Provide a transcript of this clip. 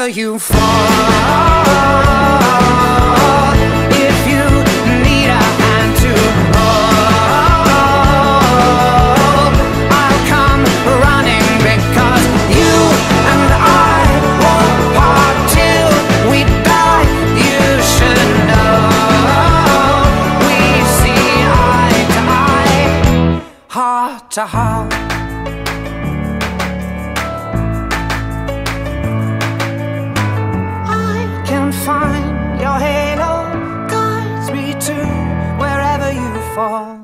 wherever you fall. If you need a hand to hold, I'll come running, because you and I won't part till we die. You should know we see eye to eye, heart to heart. Find your halo, guides me to wherever you fall.